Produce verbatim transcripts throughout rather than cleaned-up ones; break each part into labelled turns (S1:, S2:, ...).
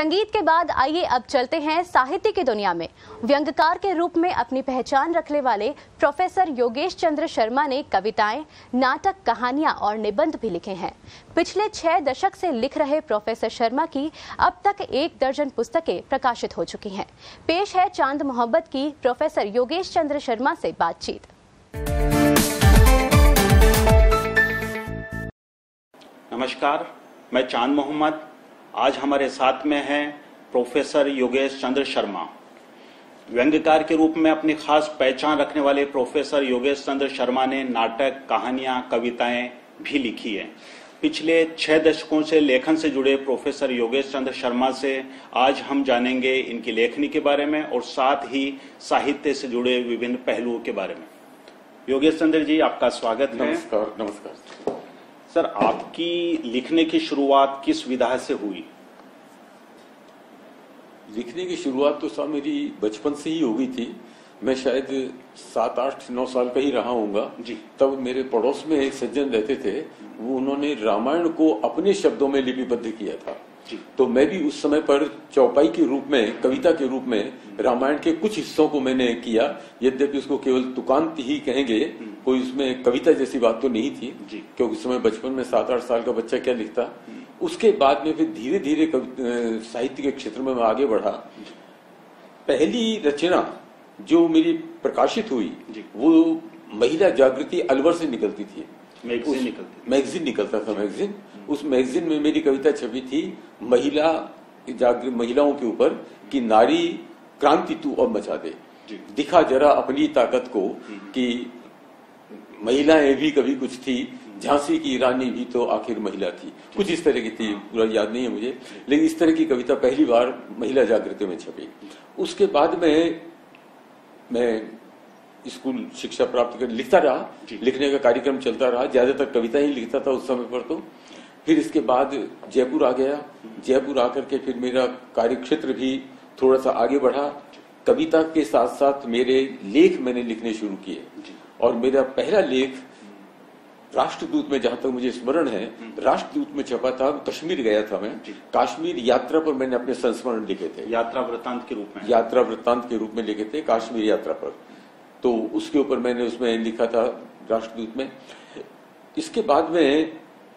S1: संगीत के बाद आइए अब चलते हैं साहित्य की दुनिया में। व्यंग्यकार के रूप में अपनी पहचान रखने वाले प्रोफेसर योगेश चंद्र शर्मा ने कविताएं, नाटक, कहानियां और निबंध भी लिखे हैं। पिछले छह दशक से लिख रहे प्रोफेसर शर्मा की अब तक एक दर्जन पुस्तकें प्रकाशित हो चुकी हैं। पेश है चांद मोहब्बत की प्रोफेसर योगेश चंद्र शर्मा से बातचीत।
S2: नमस्कार, मैं चांद मोहम्मद। आज हमारे साथ में हैं प्रोफेसर योगेश चंद्र शर्मा। व्यंग्यकार के रूप में अपनी खास पहचान रखने वाले प्रोफेसर योगेश चंद्र शर्मा ने नाटक, कहानियां, कविताएं भी लिखी हैं। पिछले छह दशकों से लेखन से जुड़े प्रोफेसर योगेश चंद्र शर्मा से आज हम जानेंगे इनकी लेखनी के बारे में और साथ ही साहित्य से जुड़े विभिन्न पहलुओं के बारे में। योगेश चंद्र जी, आपका स्वागत है।
S3: नमस्कार। नमस्कार
S2: सर, आपकी लिखने की शुरुआत किस विधा से हुई?
S3: लिखने की शुरुआत तो साहब मेरी बचपन से ही हो गई थी। मैं शायद सात आठ नौ साल का ही रहा हूँगा जी। तब मेरे पड़ोस में एक सज्जन रहते थे, वो उन्होंने रामायण को अपने शब्दों में लिपिबद्ध किया था जी। तो मैं भी उस समय पर चौपाई के रूप में, कविता के रूप में रामायण के कुछ हिस्सों को मैंने किया। यद्यपि उसको केवल तुकांत ही कहेंगे, कोई उसमें कविता जैसी बात तो नहीं थी जी। क्योंकि उस समय बचपन में सात आठ साल का बच्चा क्या लिखता। उसके बाद में फिर धीरे धीरे साहित्य के क्षेत्र में मैं आगे बढ़ा। पहली रचना जो मेरी प्रकाशित हुई वो महिला जागृति अलवर से निकलती थी।
S2: मैगजीन निकलती
S3: मैगजीन निकलता था मैगजीन। उस मैगजीन में मेरी कविता छपी थी महिला जागृत महिलाओं के ऊपर कि नारी क्रांति तू अब मचा दे, दिखा जरा अपनी ताकत को कि महिलाएं भी कभी कुछ थी, झांसी की रानी भी तो आखिर महिला थी। कुछ इस तरह की थी, पूरा याद नहीं है मुझे, लेकिन इस तरह की कविता पहली बार महिला जागृति में छपी। उसके बाद में मैं स्कूल शिक्षा प्राप्त कर लिखता रहा, लिखने का कार्यक्रम चलता रहा। ज्यादातर कविता ही लिखता था उस समय पर। तो फिर इसके बाद जयपुर आ गया। जयपुर आकर के फिर मेरा कार्यक्षेत्र भी थोड़ा सा आगे बढ़ा। कविता के साथ साथ मेरे लेख मैंने लिखने शुरू किए और मेरा पहला लेख राष्ट्रदूत में, जहां तक मुझे स्मरण है, राष्ट्रदूत में छपा था। कश्मीर गया था मैं, कश्मीर यात्रा पर मैंने अपने संस्मरण लिखे थे।
S2: यात्रा वृत्तांत के रूप में
S3: यात्रा वृत्तांत के रूप में लिखे थे कश्मीर यात्रा पर। तो उसके ऊपर मैंने उसमें लिखा था राष्ट्रदूत में। इसके बाद में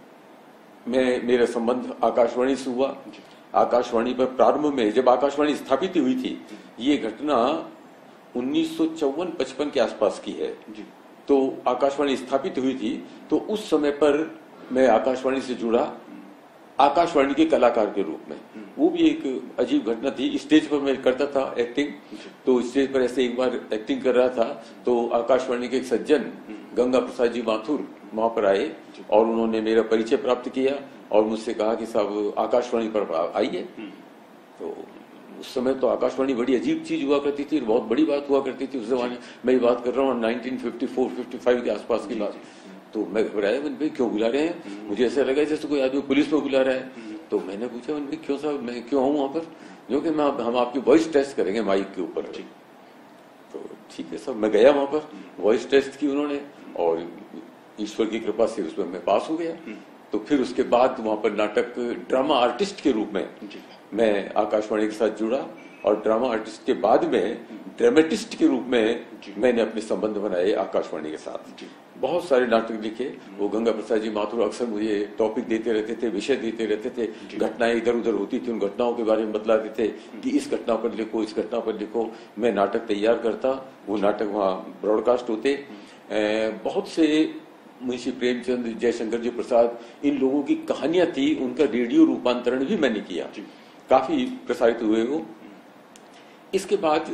S3: मैं मेरा संबंध आकाशवाणी से हुआ। आकाशवाणी पर प्रारंभ में जब आकाशवाणी स्थापित हुई थी, ये घटना उन्नीस सौ चौवन पचपन के आसपास की है। तो आकाशवाणी स्थापित हुई थी, तो उस समय पर मैं आकाशवाणी से जुड़ा आकाशवाणी के कलाकार के रूप में। वो भी एक अजीब घटना थी। स्टेज पर मैं करता था एक्टिंग, तो स्टेज पर ऐसे एक बार एक्टिंग कर रहा था तो आकाशवाणी के एक सज्जन गंगा प्रसाद जी माथुर वहां पर आए और उन्होंने मेरा परिचय प्राप्त किया और मुझसे कहा कि साहब आकाशवाणी पर आइए। तो उस समय तो आकाशवाणी बड़ी अजीब चीज हुआ करती थी, बहुत बड़ी बात हुआ करती थी उस जमाने। मैं ये बात कर रहा हूँ nineteen fifty four fifty five के आसपास की बात। तो मैं घबराया, मैंने भाई क्यों बुला रहे हैं? मुझे ऐसा लगा जैसे कोई आदमी पुलिस में बुला रहा है। तो मैंने पूछा, मैंने भाई क्यों साहब, मैं क्यों आऊँ वहां पर? जो कि मैं हम आपकी वॉइस टेस्ट करेंगे माइक के ऊपर। तो ठीक है साहब, मैं गया वहां पर, वॉइस टेस्ट की उन्होंने और ईश्वर की कृपा से उसमें मैं पास हो गया। तो फिर उसके बाद वहां पर नाटक ड्रामा आर्टिस्ट के रूप में मैं आकाशवाणी के साथ जुड़ा और ड्रामा आर्टिस्ट के बाद में ड्रामेटिस्ट के रूप में मैंने अपने संबंध बनाए आकाशवाणी के साथ। बहुत सारे नाटक लिखे। वो गंगा प्रसाद जी माथुर अक्सर मुझे टॉपिक देते रहते थे, विषय देते रहते थे। घटनाएं इधर उधर होती थी, उन घटनाओं के बारे में बतलाते थे कि इस घटना पर लिखो, इस घटना पर लिखो। मैं नाटक तैयार करता, वो नाटक वहाँ ब्रॉडकास्ट होते। बहुत से मुंशी प्रेमचंद, जयशंकर जी प्रसाद, इन लोगों की कहानियां थी, उनका रेडियो रूपांतरण भी मैंने किया, काफी प्रसारित हुए वो। इसके बाद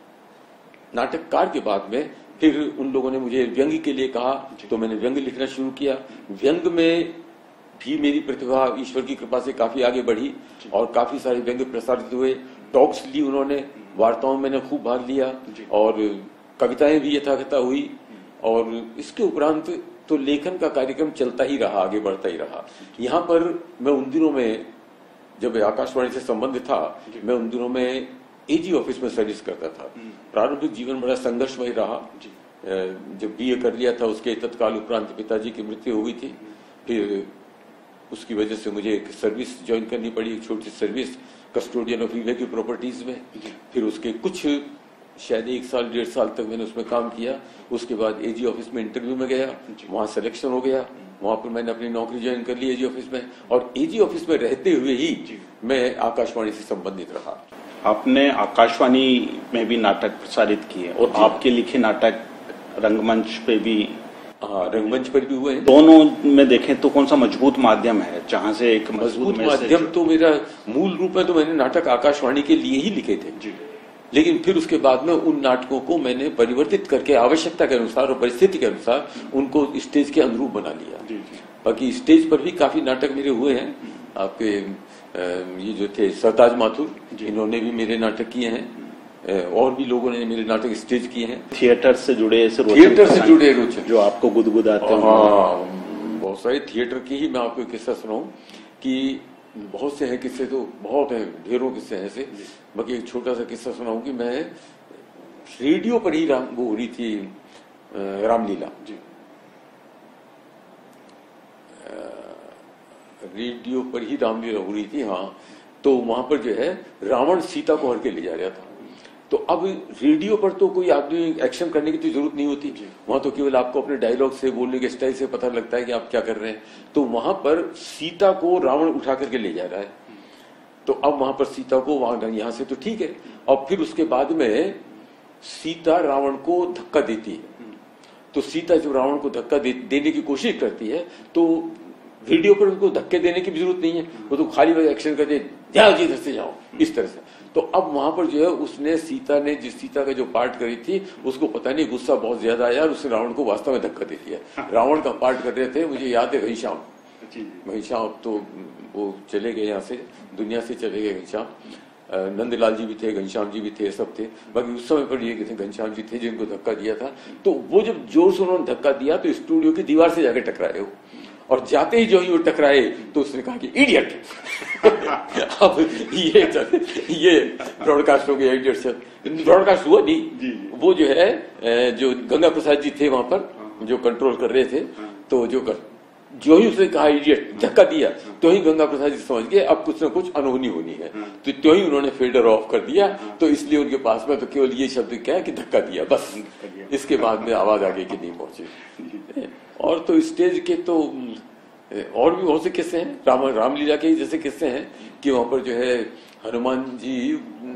S3: नाटककार के बाद में फिर उन लोगों ने मुझे व्यंग्य के लिए कहा, तो मैंने व्यंग्य लिखना शुरू किया। व्यंग्य में भी मेरी प्रतिभा ईश्वर की कृपा से काफी आगे बढ़ी और काफी सारे व्यंग्य प्रसारित हुए। टॉक्स ली उन्होंने, वार्ताओं में मैंने खूब भाग लिया और कविताएं भी यथाकथा हुई। और इसके उपरांत तो लेखन का कार्यक्रम चलता ही रहा, आगे बढ़ता ही रहा। यहाँ पर मैं उन दिनों में, जब आकाशवाणी से संबंध था, मैं उन दिनों में एजी ऑफिस में सर्विस करता था। प्रारंभिक जीवन बड़ा संघर्षमय रहा। जब बीए कर लिया था, उसके तत्काल उपरांत पिताजी की मृत्यु हुई थी। फिर उसकी वजह से मुझे एक सर्विस ज्वाइन करनी पड़ी, एक छोटी सर्विस कस्टोडियन ऑफ ईवे की प्रॉपर्टीज में। फिर उसके कुछ शायद एक साल डेढ़ साल तक मैंने उसमें काम किया। उसके बाद एजी ऑफिस में इंटरव्यू में गया, वहां सिलेक्शन हो गया, वहां पर मैंने अपनी नौकरी ज्वाइन कर ली एजी ऑफिस में। और एजी ऑफिस में रहते हुए ही मैं आकाशवाणी से संबंधित रहा।
S2: आपने आकाशवाणी में भी नाटक प्रसारित किए और आपके लिखे नाटक रंगमंच पे भी,
S3: हाँ, रंगमंच पर भी हुए हैं।
S2: दोनों में देखें तो कौन सा मजबूत माध्यम है जहां से एक
S3: मजबूत माध्यम? तो मेरा मूल रूप में तो मैंने नाटक आकाशवाणी के लिए ही लिखे थे जी। लेकिन फिर उसके बाद में उन नाटकों को मैंने परिवर्तित करके आवश्यकता के अनुसार और परिस्थिति के अनुसार उनको स्टेज के अनुरूप बना लिया। बाकी स्टेज पर भी काफी नाटक मेरे हुए हैं। आपके ये जो थे सरताज माथुर, इन्होंने भी मेरे नाटक किए हैं, और भी लोगों ने मेरे नाटक स्टेज किए हैं।
S2: थिएटर से जुड़े
S3: थिएटर से जुड़े रोचक
S2: जो आपको गुदगुदाते हैं।
S3: हाँ, बहुत सारे थिएटर की ही मैं आपको एक किस्सा सुनाऊं कि बहुत से हैं किस्से, तो बहुत हैं, ढेरों किस्से हैं ऐसे। बाकी एक छोटा सा किस्सा सुनाऊं कि मैं रेडियो पर ही राम वो हो रही थी रामलीला जी, रेडियो पर ही रामलीला हो रही थी। हाँ, तो वहां पर जो है रावण सीता को हर के ले जा रहा था। तो अब रेडियो पर तो कोई आदमी एक्शन करने की तो जरूरत नहीं होती, वहां तो केवल आपको अपने डायलॉग से, बोलने के स्टाइल से पता लगता है कि आप क्या कर रहे हैं। तो वहां पर सीता को रावण उठा करके ले जा रहा है। तो अब वहां पर सीता को वहां, यहां से तो ठीक है, और फिर उसके बाद में सीता रावण को धक्का देती है। तो सीता जब रावण को धक्का दे, देने की कोशिश करती है तो रेडियो पर उनको धक्के देने की भी जरूरत नहीं है, वो तो खाली वही एक्शन करते जाओ जी, इधर से जाओ, इस तरह से। तो अब वहां पर जो है उसने, सीता ने जिस सीता का जो पार्ट करी थी उसको पता नहीं गुस्सा बहुत ज्यादा आया और उसने रावण को वास्तव में धक्का दे दिया। रावण का पार्ट कर रहे थे, मुझे याद है घनश्याम, घनश्याम तो वो चले गए यहाँ से, दुनिया से चले गए घनश्याम। नंदलाल जी भी थे, घनश्याम जी भी थे, सब थे। बाकी उस समय पर ये घनश्याम जी थे जिनको धक्का दिया था। तो वो जब जोर से उन्होंने धक्का दिया तो स्टूडियो की दीवार से जाके टकराए वो, और जाते ही जो ही वो टकराए तो उसने कहा कि इडियट। अब ये ये ब्रॉडकास्ट हो गया, इडियट से ब्रॉडकास्ट हुआ नहीं। वो जो है जो गंगा प्रसाद जी थे वहां पर जो कंट्रोल कर रहे थे, तो जो कर, जो ही उसने कहा इडियट, धक्का दिया, तो ही गंगा प्रसाद जी समझ गए अब कुछ ना कुछ अनहोनी होनी है। तो तो ही उन्होंने फेडर ऑफ कर दिया। तो इसलिए उनके पास में तो केवल ये शब्द क्या है कि धक्का दिया, बस। इसके बाद में आवाज आगे की नहीं पहुंची। और तो स्टेज के तो और भी बहुत से किस्से हैं, राम रामलीला के जैसे किस्से हैं कि वहां पर जो है हनुमान जी,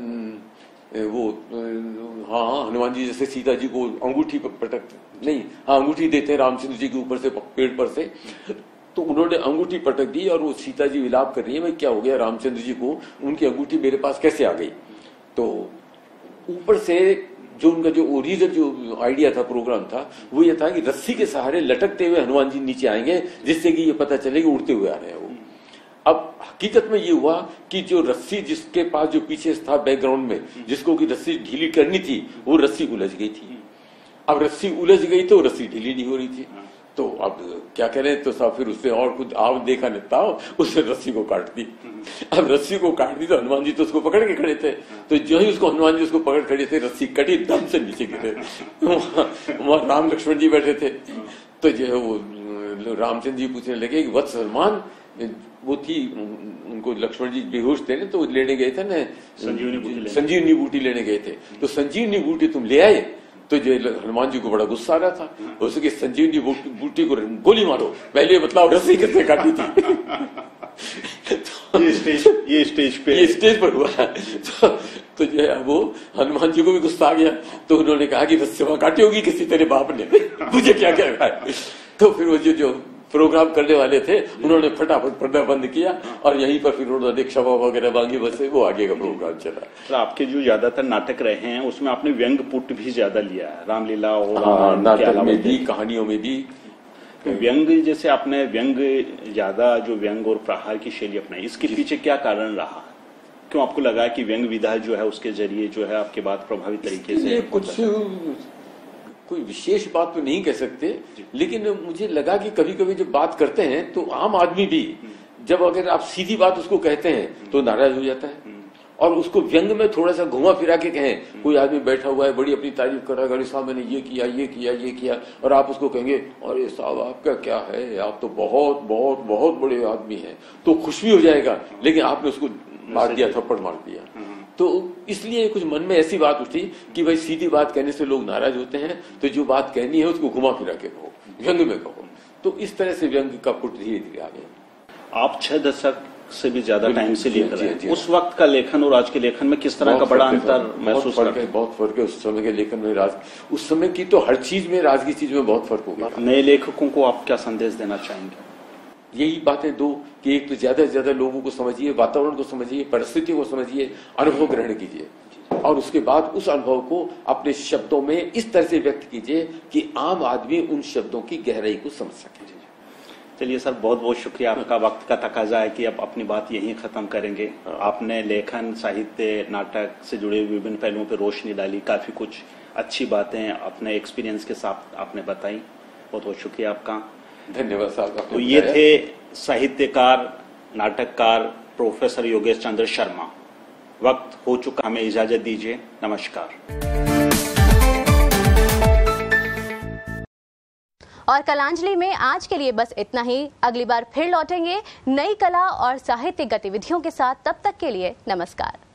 S3: वो हाँ हनुमान जी जैसे सीता जी को अंगूठी पटक नहीं हाँ अंगूठी देते हैं रामचंद्र जी के ऊपर से, पेड़ पर से। तो उन्होंने अंगूठी पटक दी और वो सीता जी विलाप कर रही है, भाई क्या हो गया रामचंद्र जी को, उनकी अंगूठी मेरे पास कैसे आ गई। तो ऊपर से जो उनका जो ओरिजिनल जो आइडिया था, प्रोग्राम था, वो ये था कि रस्सी के सहारे लटकते हुए हनुमान जी नीचे आएंगे, जिससे कि ये पता चले कि उड़ते हुए आ रहे हैं वो। अब हकीकत में ये हुआ कि जो रस्सी जिसके पास जो पीछे था बैकग्राउंड में, जिसको की रस्सी ढीली करनी थी, वो रस्सी उलझ गई थी। अब रस्सी उलझ गई तो रस्सी ढीली नहीं हो रही थी। तो अब क्या करें, तो साहब फिर उसने और कुछ आव देखा नहीं था, उसने रस्सी को काट दी। अब रस्सी को काट दी तो हनुमान जी तो उसको पकड़ के खड़े थे। तो जो ही उसको हनुमान जी उसको पकड़ खड़े थे, रस्सी कटी, दम से नीचे गिरे। वहां राम लक्ष्मण जी बैठे थे। तो जो है वो रामचंद्र जी पूछने लगे कि वत्स हनुमान, वो थी उनको लक्ष्मण जी बेहोश थे ना, तो लेने गए थे ना संजीवनी बूटी लेने गए थे। तो संजीवनी बूटी तुम ले आए। तो जो हनुमान जी को बड़ा गुस्सा आ रहा था, उसके संजीवनी बूटी को गोली मारो, पहले बताओ रस्सी किसने काटी थी।
S2: तो ये स्टेज ये स्टेज पे
S3: ये स्टेज पर हुआ। तो, तो जो है वो हनुमान जी को भी गुस्सा आ गया। तो उन्होंने कहा कि रस्सी वहां काटी होगी किसी तेरे बाप ने, मुझे क्या कह रहा है। तो फिर वो जो जो प्रोग्राम करने वाले थे, उन्होंने फटाफट पर्दा बंद किया और यहीं पर फिर उन्होंने क्षमा वगैरह मांगी, बस वो आगे का प्रोग्राम चला।
S2: तो आपके जो ज्यादातर नाटक रहे हैं उसमें आपने व्यंग पुट भी ज्यादा लिया है, रामलीला और
S3: हाँ, नाटक में भी, कहानियों में भी।
S2: तो व्यंग जैसे आपने व्यंग ज्यादा जो व्यंग और प्रहार की शैली अपनाई, इसके पीछे क्या कारण रहा? क्यों आपको लगा कि व्यंग विधा जो है उसके जरिए जो है आपके बात प्रभावी तरीके से?
S3: कुछ कोई विशेष बात तो नहीं कह सकते, लेकिन मुझे लगा कि कभी कभी जब बात करते हैं तो आम आदमी भी जब अगर आप सीधी बात उसको कहते हैं तो नाराज हो जाता है, और उसको व्यंग में थोड़ा सा घुमा फिरा के कहें, कोई आदमी बैठा हुआ है बड़ी अपनी तारीफ कर रहा है, अरे साहब मैंने ये किया ये किया ये किया, और आप उसको कहेंगे अरे साहब आपका क्या है, आप तो बहुत बहुत बहुत बड़े आदमी हैं, तो खुश भी हो जाएगा, लेकिन आपने उसको मार दिया, थप्पड़ मार दिया। तो इसलिए कुछ मन में ऐसी बात उठी कि भाई सीधी बात कहने से लोग नाराज होते हैं, तो जो बात कहनी है उसको घुमा फिरा के कहो, व्यंग में कहो। तो इस तरह से व्यंग का पुट धीरे धीरे आ गया।
S2: आप छह दशक से भी ज्यादा टाइम से लिख रहे हैं, उस वक्त का लेखन और आज के लेखन में किस तरह का बड़ा अंतर महसूस करते हैं?
S3: बहुत फर्क है उस समय के लेखन में, राज उस समय की तो हर चीज में, राज की चीज में बहुत फर्क हो गया।
S2: नए लेखकों को आप क्या संदेश देना चाहेंगे?
S3: यही बातें दो कि एक तो ज्यादा से ज्यादा लोगों को समझिए, वातावरण को समझिए, परिस्थितियों को समझिए, अनुभव ग्रहण कीजिए, और उसके बाद उस अनुभव को अपने शब्दों में इस तरह से व्यक्त कीजिए कि आम आदमी उन शब्दों की गहराई को समझ सके।
S2: चलिए सर, बहुत बहुत शुक्रिया। आपका वक्त का तकाजा है कि अब अपनी बात यहीं खत्म करेंगे। आपने लेखन, साहित्य, नाटक से जुड़े विभिन्न पहलुओं पर रोशनी डाली, काफी कुछ अच्छी बातें अपने एक्सपीरियंस के साथ आपने बताई। बहुत बहुत शुक्रिया आपका।
S3: धन्यवाद साहब।
S2: तो ये थे साहित्यकार, नाटककार प्रोफेसर योगेश चंद्र शर्मा। वक्त हो चुका, हमें इजाजत दीजिए। नमस्कार।
S1: और कलांजलि में आज के लिए बस इतना ही। अगली बार फिर लौटेंगे नई कला और साहित्यिक गतिविधियों के साथ। तब तक के लिए नमस्कार।